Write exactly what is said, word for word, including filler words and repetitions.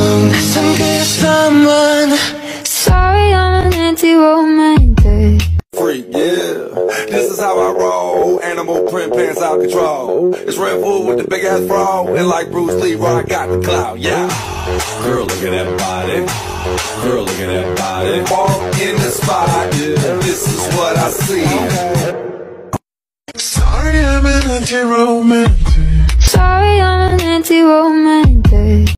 someone. Sorry, I'm an anti-romantic freak, yeah. This is how I roll. Animal print pants out control. It's Red Bull with the big ass bro. And like Bruce Lee, I got the clout, yeah. Girl, look at that body. Girl, look at that body. Walk in the spot, yeah. This is what I see. Sorry, I'm an anti-romantic. Sorry, I'm an anti-romantic.